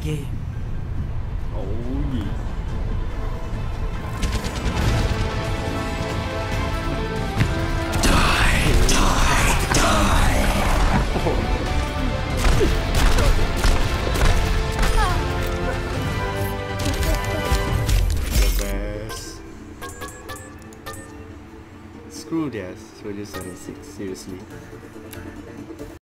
game. Oh yeah. The best. Screw that. Soldier 76, seriously.